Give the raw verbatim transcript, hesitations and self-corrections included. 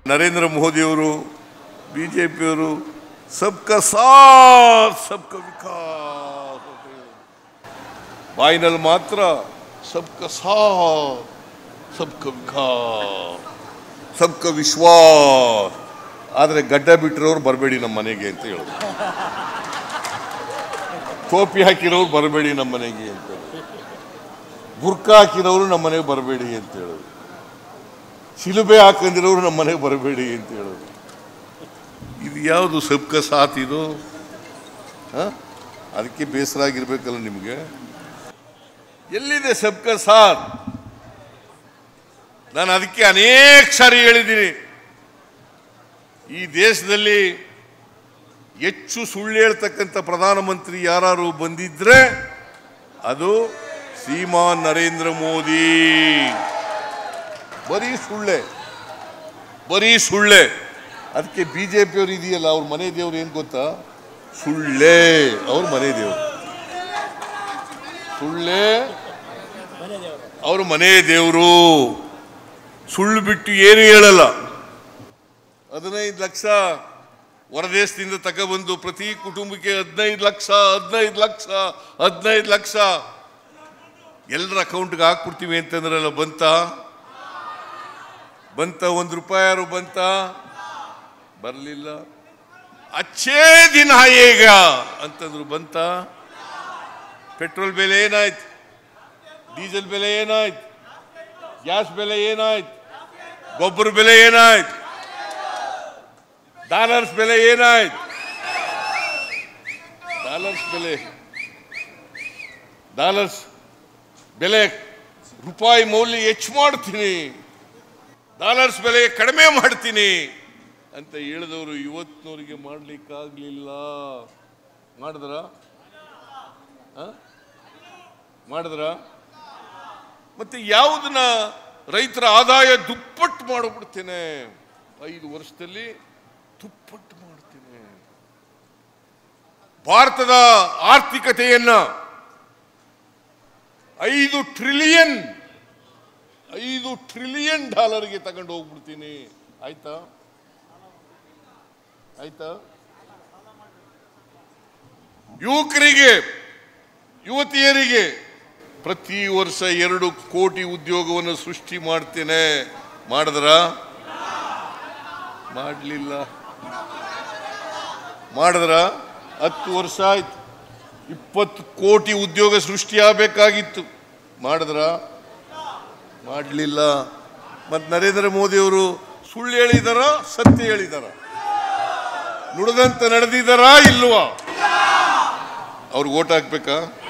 ನರೇಂದ್ರ ಮೋದಿಯವರು ಬಿಜೆಪಿಯವರು ಸಬ್ಕಾ ಸಾಥ್ ಸಬ್ಕಾ ವಿಕಾಸ್ ಬಾಯಿನಲ್ಲಿ ಮಾತ್ರ ಸಬ್ಕಾ ಸಾಥ್ ಸಬ್ಕಾ ವಿಕಾಸ್ ಸಬ್ಕಾ ವಿಶ್ವಾಸ್, ಆದರೆ ಗಡ್ಡ ಬಿಟ್ಟಿರೋರು ಬರಬೇಡಿ ನಮ್ಮ ಮನೆಗೆ ಅಂತ ಹೇಳೋದು, ಟೋಪಿ ಹಾಕಿರೋರು ಬರಬೇಡಿ ನಮ್ಮ ಮನೆಗೆ ಅಂತ ಹೇಳೋದು, ಬುರ್ಕಾ ಹಾಕಿರೋರು ನಮ್ಮ ಮನೆಗೆ ಬರಬೇಡಿ ಅಂತ ಹೇಳೋದು, ಶಿಲುಬೆ ಹಾಕೊಂಡಿರೋರು ನಮ್ಮ ಮನೆಗೆ ಬರಬೇಡಿ ಅಂತ ಹೇಳೋದು. ಇದು ಯಾವುದು ಸಬ್ಕಾ ಸಾಥ್ ಇದು? ಅದಕ್ಕೆ ಬೇಸರ ಆಗಿರ್ಬೇಕಲ್ಲ ನಿಮಗೆ. ಎಲ್ಲಿದೆ ಸಬ್ಕಾ ಸಾಥ್? ನಾನು ಅದಕ್ಕೆ ಅನೇಕ ಸಾರಿ ಹೇಳಿದ್ದೀನಿ, ಈ ದೇಶದಲ್ಲಿ ಹೆಚ್ಚು ಸುಳ್ಳು ಹೇಳ್ತಕ್ಕಂಥ ಪ್ರಧಾನಮಂತ್ರಿ ಯಾರು ಬಂದಿದ್ರೆ ಅದು ಶ್ರೀಮಾನ್ ನರೇಂದ್ರ ಮೋದಿ. ಬರೀ ಸುಳ್ಳೆ ಬರೀ ಸುಳ್ಳೆ. ಅದಕ್ಕೆ ಬಿಜೆಪಿಯವರು ಇದೆಯಲ್ಲ, ಅವ್ರ ಮನೆ ದೇವ್ರು ಏನು ಗೊತ್ತಾ? ಸುಳ್ಳೆ. ಅವ್ರ ಮನೆ ದೇವರು ಸುಳ್ಳೆ, ಅವ್ರ ಮನೆ ದೇವರು. ಸುಳ್ಳು ಬಿಟ್ಟು ಏನು ಹೇಳಲ್ಲ. ಹದಿನೈದು ಲಕ್ಷ ಹೊರದೇಶದಿಂದ ತಗೊಬಂದು ಪ್ರತಿ ಕುಟುಂಬಕ್ಕೆ ಹದಿನೈದು ಲಕ್ಷ ಹದಿನೈದು ಲಕ್ಷ ಹದಿನೈದು ಲಕ್ಷ ಎಲ್ಲರ ಅಕೌಂಟ್ಗೆ ಹಾಕ್ಬಿಡ್ತೀವಿ ಅಂತಂದ್ರಲ್ಲ, ಬಂತ ಬಂತ ಒಂದು ರೂಪಾಯಿ ಬಂತ? ಬರಲಿಲ್ಲ. ಅಚ್ಚೇ ದಿನ ಹೇಗ ಅಂತಂದ್ರು, ಬಂತ? ಪೆಟ್ರೋಲ್ ಬೆಲೆ ಏನಾಯ್ತು? ಡೀಸೆಲ್ ಬೆಲೆ ಏನಾಯ್ತು? ಗ್ಯಾಸ್ ಬೆಲೆ ಏನಾಯ್ತು? ಗೊಬ್ಬರ ಬೆಲೆ ಏನಾಯ್ತು? ಡಾಲರ್ಸ್ ಬೆಲೆ ಏನಾಯ್ತು? ಡಾಲರ್ಸ್ ಬೆಲೆ ಡಾಲರ್ಸ್ ಬೆಲೆ ರೂಪಾಯಿ ಮೌಲ್ಯ ಹೆಚ್ಚು ಮಾಡ್ತೀನಿ, ಡಾಲರ್ಸ್ ಬೆಲೆ ಕಡಿಮೆ ಮಾಡ್ತೀನಿ ಅಂತ ಹೇಳಿದವರು ಇವತ್ತಿನವರಿಗೆ ಮಾಡ್ಲಿಕ್ಕಾಗ್ಲಿಲ್ಲ. ಮಾಡಿದ್ರ ಮಾಡಿದ್ರ ಮತ್ತೆ ಯಾವುದನ್ನ ರೈತರ ಆದಾಯ ದುಪ್ಪಟ್ಟು ಮಾಡಿಬಿಡ್ತೇನೆ, ಐದು ವರ್ಷದಲ್ಲಿ ದುಪ್ಪಟ್ಟು ಮಾಡ್ತೇನೆ. ಭಾರತದ ಆರ್ಥಿಕತೆಯನ್ನ ಐದು ಟ್ರಿಲಿಯನ್ ಐದು ಟ್ರಿಲಿಯನ್ ಡಾಲರ್ಗೆ ತಗೊಂಡು ಹೋಗ್ಬಿಡ್ತೀನಿ. ಆಯ್ತಾ ಆಯ್ತಾ ಯುವಕರಿಗೆ ಯುವತಿಯರಿಗೆ ಪ್ರತಿ ವರ್ಷ ಎರಡು ಕೋಟಿ ಉದ್ಯೋಗವನ್ನು ಸೃಷ್ಟಿ ಮಾಡ್ತೇನೆ. ಮಾಡಿದ್ರ? ಮಾಡಲಿಲ್ಲ. ಮಾಡಿದ್ರ? ಹತ್ತು ವರ್ಷ ಆಯ್ತು, ಇಪ್ಪತ್ತು ಕೋಟಿ ಉದ್ಯೋಗ ಸೃಷ್ಟಿಯಾಗಬೇಕಾಗಿತ್ತು. ಮಾಡಿದ್ರ? ಮಾಡಲಿಲ್ಲ. ಮತ್ತು ನರೇಂದ್ರ ಮೋದಿಯವರು ಸುಳ್ಳು ಹೇಳಿದಾರ, ಸತ್ಯ ಹೇಳಿದಾರ? ನುಡಿದಂತೆ ನಡೆದಿದ್ದಾರಾ ಇಲ್ವಾ? ಅವ್ರಿಗೆ ಓಟ್ ಹಾಕ್ಬೇಕಾ?